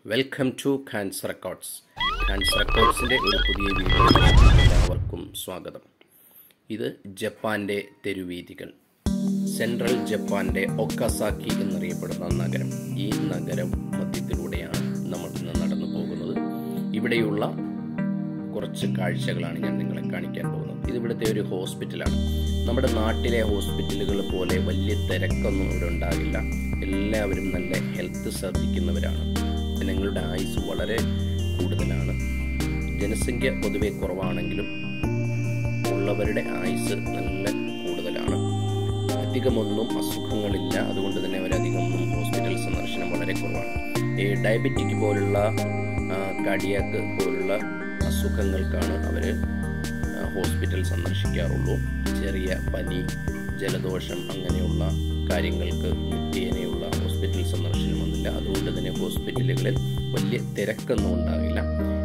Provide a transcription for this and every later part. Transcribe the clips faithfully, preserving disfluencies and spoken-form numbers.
Welcome to Khan's records. ഖാൻസ് റെക്കോർഡ്സിൻ്റെ ഒരു പുതിയ വീഡിയോയിലേക്ക് എല്ലാവർക്കും സ്വാഗതം. ഇത് ജപ്പാൻ്റെ തെരുവീഥികൾ, സെൻട്രൽ ജപ്പാൻ്റെ ഒക്കാസാക്കി എന്നറിയപ്പെടുന്ന നഗരം. ഈ നഗരം മധ്യത്തിലൂടെയാണ് നമ്മൾ ഇന്ന് നടന്നു പോകുന്നത്. ഇവിടെയുള്ള കുറച്ച് കാഴ്ചകളാണ് ഞാൻ നിങ്ങളെ കാണിക്കാൻ പോകുന്നത്. ഇത് ഇവിടുത്തെ ഒരു ഹോസ്പിറ്റലാണ്. നമ്മുടെ നാട്ടിലെ ഹോസ്പിറ്റലുകൾ പോലെ വലിയ തിരക്കൊന്നും ഇവിടെ ഉണ്ടാകില്ല. എല്ലാവരും നല്ല ഹെൽത്ത് ശ്രദ്ധിക്കുന്നവരാണ്. ജനങ്ങളുടെ ആയുസ് വളരെ കൂടുതലാണ്. ജനസംഖ്യ പൊതുവെ കുറവാണെങ്കിലും ഉള്ളവരുടെ ആയുസ് നല്ല കൂടുതലാണ്. അധികമൊന്നും അസുഖങ്ങളില്ല. അതുകൊണ്ട് തന്നെ അവരധികമൊന്നും ഹോസ്പിറ്റൽ സന്ദർശനം വളരെ കുറവാണ്. ഈ ഡയബറ്റിക് പോലുള്ള കാർഡിയാക്ക് പോലുള്ള അസുഖങ്ങൾക്കാണ് അവർ ഹോസ്പിറ്റൽ സന്ദർശിക്കാറുള്ളൂ. ചെറിയ പനി, ജലദോഷം അങ്ങനെയുള്ള കാര്യങ്ങൾക്ക് നിത്യേനയുള്ള ഹോസ്പിറ്റൽ സന്ദർശനമൊന്നുമില്ല. അതുകൊണ്ട് തന്നെ ഹോസ്പിറ്റലുകളിൽ വലിയ തിരക്കൊന്നും ഉണ്ടാകില്ല.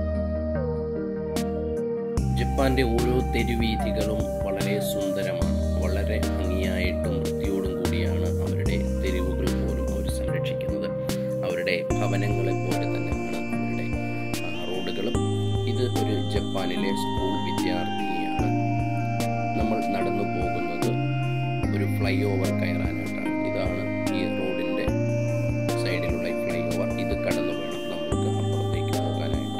ജപ്പാന്റെ ഓരോ തെരുവീഥികളും വളരെ സുന്ദരമാണ്. വളരെ ഭംഗിയായിട്ടും വൃത്തിയോടും കൂടിയാണ് അവരുടെ തെരുവുകൾ പോലും അവർ സംരക്ഷിക്കുന്നത്. അവരുടെ ഭവനങ്ങളെ പോലെ തന്നെയാണ് അവരുടെ റോഡുകളും. ഇത് ഒരു ജപ്പാനിലെ സ്കൂൾ വിദ്യാർത്ഥിനിയാണ്. നമ്മൾ നടന്നു പോകുന്നത് ഒരു ഫ്ലൈ ഓവർ കയറാനായിട്ടാണ്. ഇതാണ് ഈ റോഡിൻ്റെ സൈഡിലുള്ള ഫ്ലൈ ഓവർ. ഇത് കടന്നു വേണം നമുക്ക് അപ്പുറത്തേക്ക് പോകാനായിട്ട്.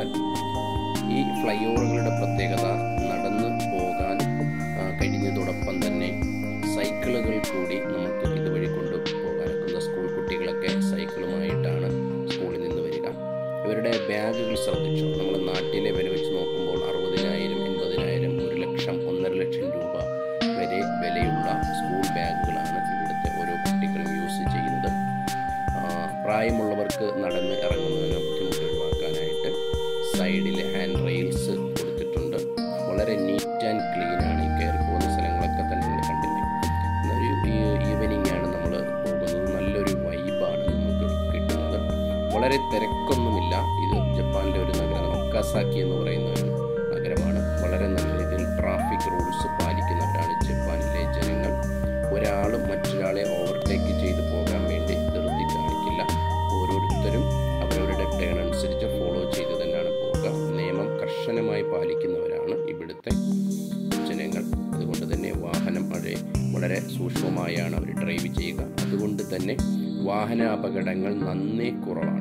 ഈ ഫ്ലൈ ഓവറുകളുടെ പ്രത്യേകത നടന്നു പോകാൻ കഴിഞ്ഞതോടൊപ്പം തന്നെ സൈക്കിളുകൾ കൂടി നമുക്ക് ഇതുവഴി കൊണ്ടുപോകാനൊക്കുന്ന സ്കൂൾ കുട്ടികളൊക്കെ സൈക്കിളുമായിട്ടാണ് സ്കൂളിൽ നിന്ന് വരിക. ഇവരുടെ ബാഗുകൾ ശ്രദ്ധിച്ചു. നമ്മുടെ നാട്ടിലെ വില വെച്ച് നോക്കുമ്പോൾ അറുപതിനായിരം എൺപതിനായിരം ഒരു ലക്ഷം ഒന്നര ലക്ഷം രൂപ വരെ വിലയുള്ള സ്കൂൾ ബാഗുകളാണ് ഇവിടുത്തെ ഓരോ കുട്ടികളും യൂസ് ചെയ്യുന്നത്. പ്രായമുള്ളവർക്ക് നടന്ന് ഇറങ്ങുന്നതിന് ബുദ്ധിമുട്ട് ഒഴിവാക്കാനായിട്ട് സൈഡിൽ ഹാൻഡ് റെയിൽസ് കൊടുത്തിട്ടുണ്ട്. വളരെ നീറ്റ് ആൻഡ് ക്ലീൻ ആണ്. ഈ കയറി പോകുന്ന സ്ഥലങ്ങളൊക്കെ തന്നെ നിങ്ങൾ കണ്ടില്ലേ. ഒരു ഈവനിങ് ആണ് നമ്മൾ പോകുന്നത്. നല്ലൊരു വൈബാണ് നമുക്ക് കിട്ടുന്നത്. വളരെ തിരക്കൊന്നുമില്ല. ഇത് ജപ്പാനിലെ ഒരു നഗരമാണ്. ഒക്കാസാക്കി എന്ന് പറയുന്ന ഒരു നഗരമാണ്. വളരെ നല്ല രീതിയിൽ ട്രാഫിക് റൂൾസ് പാലിക്കുന്നവരാണ് ജപ്പാനിലെ ജനങ്ങൾ. ഒരാളും മറ്റൊരാളെ ഓവർടേക്ക് ചെയ്ത് പോകാൻ വേണ്ടി ധൃതി കാണിക്കില്ല. ഓരോരുത്തരും അവരവരുടെ ടേൺ അനുസരിച്ച് ഫോളോ ചെയ്ത് തന്നെയാണ് പോവുക. നിയമം കർശനമായി പാലിക്കുന്നവരാണ് ഇവിടുത്തെ ജനങ്ങൾ. അതുകൊണ്ട് തന്നെ വാഹനം വളരെ വളരെ സൂക്ഷ്മമായാണ് അവർ ഡ്രൈവ് ചെയ്യുക. അതുകൊണ്ട് തന്നെ വാഹന അപകടങ്ങൾ നന്നേ കുറവാണ്.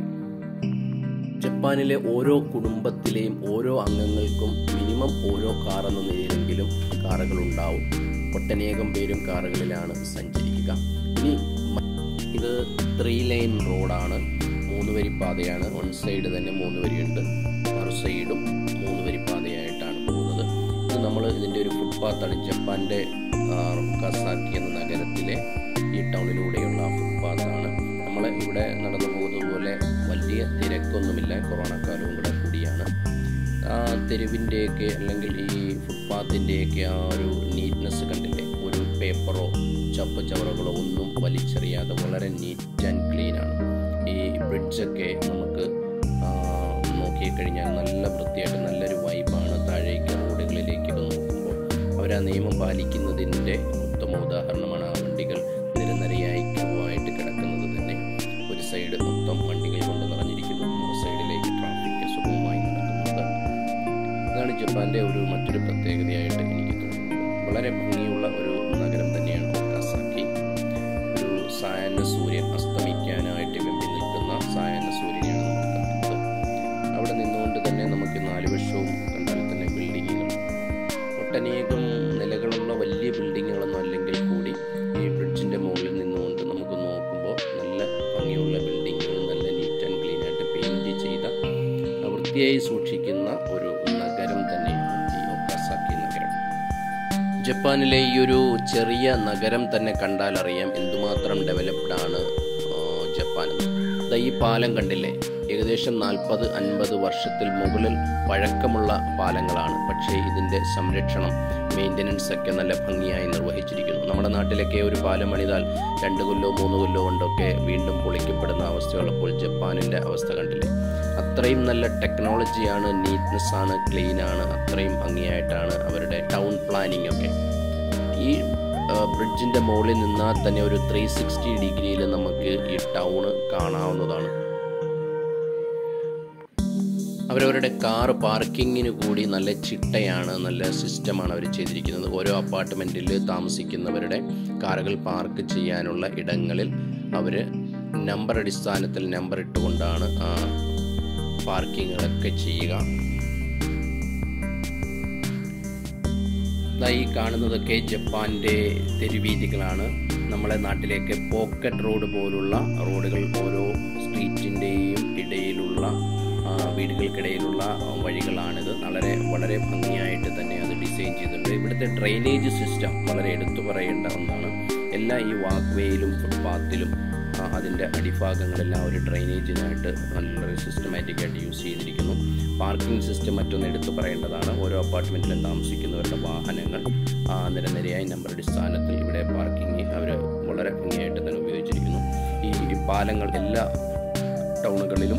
ജപ്പാനിലെ ഓരോ കുടുംബത്തിലെയും ഓരോ അംഗങ്ങൾക്കും മിനിമം ഓരോ കാർ എന്ന നിലയിലെങ്കിലും കാറുകൾ ഉണ്ടാവും. ഒട്ടനേകം പേരും കാറുകളിലാണ് സഞ്ചരിക്കുക. ഇനി ഇത് ത്രീ ലൈൻ റോഡാണ്. മൂന്ന് വരി പാതയാണ്. വൺ സൈഡ് തന്നെ മൂന്ന് വരിയുണ്ട്, മറു സൈഡും മൂന്ന് വരി പാതയായിട്ടാണ് പോകുന്നത്. ഇത് നമ്മൾ ഇതിൻ്റെ ഒരു ഫുട്പാത്താണ്. ജപ്പാൻ്റെ ഒക്കാസാക്കി എന്ന നഗരത്തിലെ ഈ ടൗണിലൂടെയുള്ള ഫുട്പാത്താണ്. നമ്മൾ ഇവിടെ നടന്നു പോകുന്നത് പോലെ വലിയ തിരക്കൊന്നുമില്ല. കൊറോണ കാലവും കൂടെ കൂടിയാണ്. തെരുവിൻ്റെയൊക്കെ അല്ലെങ്കിൽ ഈ ഫുട്പാത്തിൻ്റെയൊക്കെ ആ ഒരു നീറ്റ്നെസ് കണ്ടില്ലേ. ഒരു പേപ്പറോ ചപ്പ് ചവറുകളോ ഒന്നും വലിച്ചെറിയാതെ വളരെ നീറ്റ് ആൻഡ് ക്ലീനാണ്. ഈ ബ്രിഡ്ജൊക്കെ നമുക്ക് നോക്കിക്കഴിഞ്ഞാൽ നല്ല വൃത്തിയായിട്ട് നല്ലൊരു വൈബാണ്. താഴേക്ക് റോഡുകളിലേക്കൊക്കെ നോക്കുമ്പോൾ അവർ ആ നിയമം പാലിക്കുന്നതിൻ്റെ ഉത്തമ ഉദാഹരണമാണ്. ആ വണ്ടികൾ നിരനിരയായി ക്യൂ ആയിട്ട് കിടക്കുന്നത് തന്നെ. ഒരു സൈഡ് മൊത്തം വണ്ടികൾ കൊണ്ട് നിറഞ്ഞിരിക്കുന്നു, മറു സൈഡിലേക്ക് ട്രാഫിക് സുഗമമായി നടക്കുന്നുണ്ട്. ഇതാണ് ജപ്പാൻ്റെ ഒരു മറ്റൊരു പ്രത്യേകതയായിട്ട് എനിക്ക് തോന്നുന്നത്. വളരെ ഭംഗിയുള്ള ഒരു നഗരം തന്നെയാണ് ഒക്കാസാക്കി. ഒരു സായാഹ്ന സൂര്യൻ അസ്തമിക്കാനായിട്ട് വെമ്പി നിൽക്കുന്ന സായാഹ്ന സൂര്യനെയാണ് നമ്മൾ കാണുന്നത്. അവിടെ നിന്നുകൊണ്ട് തന്നെ നമുക്ക് നാല് വശവും കണ്ടാൽ തന്നെ ബിൽഡിങ്ങുകൾ, ഒട്ടനേകം നിലകളുള്ള വലിയ ബിൽഡിങ്ങുകളൊന്നും അല്ലെങ്കിൽ കൂടി ഈ ബ്രിഡ്ജിൻ്റെ മുകളിൽ നിന്നുകൊണ്ട് നമുക്ക് നോക്കുമ്പോൾ നല്ല ഭംഗിയുള്ള ബിൽഡിങ്ങുകൾ, നല്ല നീറ്റ് ആൻഡ് ക്ലീൻ ആയിട്ട് പെയിൻറ് ചെയ്ത വൃത്തിയായി സൂക്ഷിക്കുന്ന ഒരു നഗരം തന്നെയാണ് ഈ ഒക്കാസാക്കി നഗരം. ജപ്പാനിലെ ഈ ഒരു ചെറിയ നഗരം തന്നെ കണ്ടാൽ അറിയാം എന്തുമാത്രം ഡെവലപ്ഡ് ആണ് ജപ്പാൻ. ഈ പാലം കണ്ടില്ലേ, ഏകദേശം നാൽപ്പത് അൻപത് വർഷത്തിൽ മുകളിൽ പഴക്കമുള്ള പാലങ്ങളാണ്. പക്ഷേ ഇതിൻ്റെ സംരക്ഷണം, മെയിൻ്റനൻസ് ഒക്കെ നല്ല ഭംഗിയായി നിർവഹിച്ചിരിക്കുന്നു. നമ്മുടെ നാട്ടിലൊക്കെ ഒരു പാലം പണിതാൽ രണ്ട് കൊല്ലോ മൂന്ന് കൊല്ലോ കൊണ്ടൊക്കെ വീണ്ടും പൊളിക്കപ്പെടുന്ന അവസ്ഥയുള്ളപ്പോൾ ജപ്പാനിൻ്റെ അവസ്ഥ കണ്ടില്ലേ. അത്രയും നല്ല ടെക്നോളജിയാണ്, നീറ്റ്നെസ്സാണ്, ക്ലീനാണ്. അത്രയും ഭംഗിയായിട്ടാണ് അവരുടെ ടൗൺ പ്ലാനിങ് ഒക്കെ. ഈ ബ്രിഡ്ജിൻ്റെ മുകളിൽ നിന്നാൽ തന്നെ ഒരു ത്രീ സിക്സ്റ്റി ഡിഗ്രിയിൽ നമുക്ക് ഈ ടൗണ് കാണാവുന്നതാണ്. അവരവരുടെ കാർ പാർക്കിങ്ങിന് കൂടി നല്ല ചിട്ടയാണ്, നല്ല സിസ്റ്റമാണ് അവർ ചെയ്തിരിക്കുന്നത്. ഓരോ അപ്പാർട്ട്മെൻറ്റിൽ താമസിക്കുന്നവരുടെ കാറുകൾ പാർക്ക് ചെയ്യാനുള്ള ഇടങ്ങളിൽ അവർ നമ്പർ അടിസ്ഥാനത്തിൽ നമ്പർ ഇട്ടുകൊണ്ടാണ് ആ പാർക്കിങ്ങുകളൊക്കെ ചെയ്യുക. ഈ കാണുന്നതൊക്കെ ജപ്പാൻ്റെ തെരുവീതികളാണ്. നമ്മളെ നാട്ടിലേക്ക് പോക്കറ്റ് റോഡ് പോലുള്ള റോഡുകൾ ഓരോ സ്ട്രീറ്റിൻ്റെയും ഇടയിലുള്ള വീടുകൾക്കിടയിലുള്ള വഴികളാണിത്. വളരെ വളരെ ഭംഗിയായിട്ട് തന്നെ അത് ഡിസൈൻ ചെയ്തിട്ടുണ്ട്. ഇവിടുത്തെ ഡ്രെയിനേജ് സിസ്റ്റം വളരെ എടുത്തു പറയേണ്ട ഒന്നാണ്. എല്ലാ ഈ വാക്ക് വേയിലും ഫുട്പാത്തിലും അതിൻ്റെ അടിഭാഗങ്ങളെല്ലാം ഒരു ഡ്രെയിനേജിനായിട്ട് വളരെ സിസ്റ്റമാറ്റിക്കായിട്ട് യൂസ് ചെയ്തിരിക്കുന്നു. പാർക്കിംഗ് സിസ്റ്റം മറ്റൊന്ന് എടുത്തു പറയേണ്ടതാണ്. ഓരോ അപ്പാർട്ട്മെൻറ്റിലും താമസിക്കുന്നവരുടെ വാഹനങ്ങൾ നിരനിരയായി നമ്പർ അടിസ്ഥാനത്തിൽ ഇവിടെ പാർക്കിംഗ് അവർ വളരെ ഭംഗിയായിട്ട് തന്നെ ഉപയോഗിച്ചിരിക്കുന്നു. ഈ പാലങ്ങൾ എല്ലാ ടൗണുകളിലും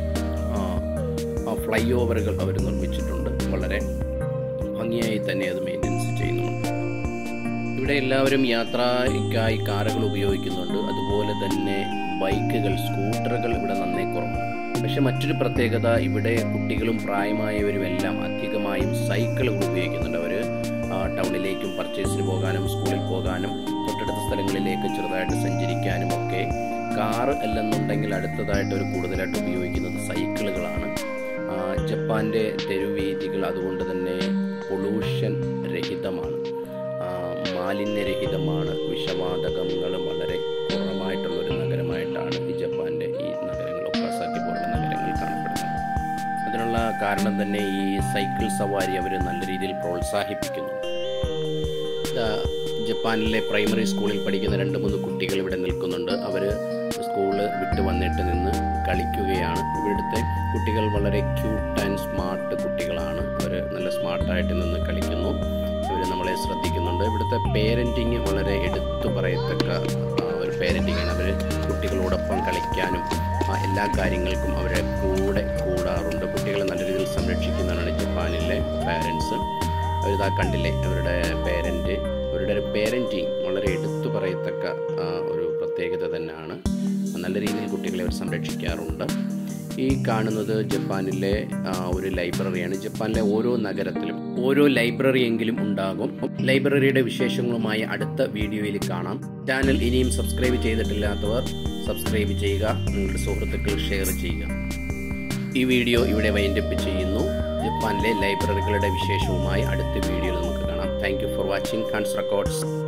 ഫ്ലൈ ഓവറുകൾ അവർ നിർമ്മിച്ചിട്ടുണ്ട്. വളരെ ഭംഗിയായി തന്നെ അത് മെയിൻ്റനൻസ് ചെയ്യുന്നുണ്ട്. ഇവിടെ എല്ലാവരും യാത്രയ്ക്കായി കാറുകൾ ഉപയോഗിക്കുന്നുണ്ട്. അതുപോലെ തന്നെ ബൈക്കുകൾ, സ്കൂട്ടറുകൾ ഇവിടെ നന്നേ കുറവാണ്. പക്ഷെ മറ്റൊരു പ്രത്യേകത, ഇവിടെ കുട്ടികളും പ്രായമായവരും എല്ലാം അധികമായും സൈക്കിളുകൾ ഉപയോഗിക്കുന്നുണ്ട്. അവർ ടൗണിലേക്കും പർച്ചേസിന് പോകാനും സ്കൂളിൽ പോകാനും തൊട്ടടുത്ത സ്ഥലങ്ങളിലേക്ക് ചെറുതായിട്ട് സഞ്ചരിക്കാനും ഒക്കെ കാറ് അല്ലെന്നുണ്ടെങ്കിൽ അടുത്തതായിട്ട് അവർ കൂടുതലായിട്ട് ഉപയോഗിക്കുന്നത് സൈക്കിളുകളാണ്. ജപ്പാൻ്റെ തെരുവീഥികൾ അതുകൊണ്ട് തന്നെ പൊള്യൂഷൻ രഹിതമാണ്, മാലിന്യരഹിതമാണ്. വിഷവാതകങ്ങൾ വളരെ കുറവായിട്ടുള്ളൊരു നഗരമായിട്ടാണ് ഈ ജപ്പാൻ്റെ ഈ നഗരങ്ങൾ, ഒക്കാസാക്കി പോലുള്ള നഗരങ്ങൾ കാണപ്പെടുന്നത്. അതിനുള്ള കാരണം തന്നെ ഈ സൈക്കിൾ സവാരി അവർ നല്ല രീതിയിൽ പ്രോത്സാഹിപ്പിക്കുന്നു. ജപ്പാനിലെ പ്രൈമറി സ്കൂളിൽ പഠിക്കുന്ന രണ്ട് മൂന്ന് കുട്ടികൾ ഇവിടെ നിൽക്കുന്നുണ്ട്. അവർ സ്കൂള് വിട്ട് വന്നിട്ട് നിന്ന് കളിക്കുകയാണ്. ഇവിടുത്തെ കുട്ടികൾ വളരെ ക്യൂട്ട് ആൻഡ് സ്മാർട്ട് കുട്ടികളാണ്. അവർ നല്ല സ്മാർട്ടായിട്ട് നിന്ന് കളിക്കുന്നു. ഇവർ നമ്മളെ ശ്രദ്ധിക്കുന്നുണ്ട്. ഇവിടുത്തെ പേരൻറ്റിങ് വളരെ എടുത്തു പറയത്തക്ക ഒരു പേരൻറ്റിങ്ങാണ്. അവർ കുട്ടികളോടൊപ്പം കളിക്കാനും എല്ലാ കാര്യങ്ങൾക്കും അവരെ കൂടെ കൂടാറുണ്ട്. കുട്ടികളെ നല്ല രീതിയിൽ സംരക്ഷിക്കുന്നതാണ് ജപ്പാനിലെ പാരൻസ്. അവരിതാ കണ്ടില്ലേ, അവരുടെ പേരൻറ്റ് അവരുടെ ഒരു പേരൻറ്റിങ് വളരെ എടുത്തു പറയത്തക്ക ഒരു പ്രത്യേകത തന്നെയാണ്. നല്ല രീതിയിൽ കുട്ടികളെ അവർ സംരക്ഷിക്കാറുണ്ട്. ഈ കാണുന്നത് ജപ്പാനിലെ ഒരു ലൈബ്രറിയാണ്. ജപ്പാനിലെ ഓരോ നഗരത്തിലും ഓരോ ലൈബ്രറി എങ്കിലും ഉണ്ടാകും. ലൈബ്രറിയുടെ വിശേഷങ്ങളുമായി അടുത്ത വീഡിയോയിൽ കാണാം. ചാനൽ ഇനിയും സബ്സ്ക്രൈബ് ചെയ്തിട്ടില്ലാത്തവർ സബ്സ്ക്രൈബ് ചെയ്യുക, നിങ്ങളുടെ സുഹൃത്തുക്കൾ ഷെയർ ചെയ്യുക. ഈ വീഡിയോ ഇവിടെ വൈൻഡപ്പ് ചെയ്യുന്നു. ജപ്പാനിലെ ലൈബ്രറികളുടെ വിശേഷവുമായി അടുത്ത വീഡിയോയിൽ നമുക്ക് കാണാം. Thank you for watching Khan's records.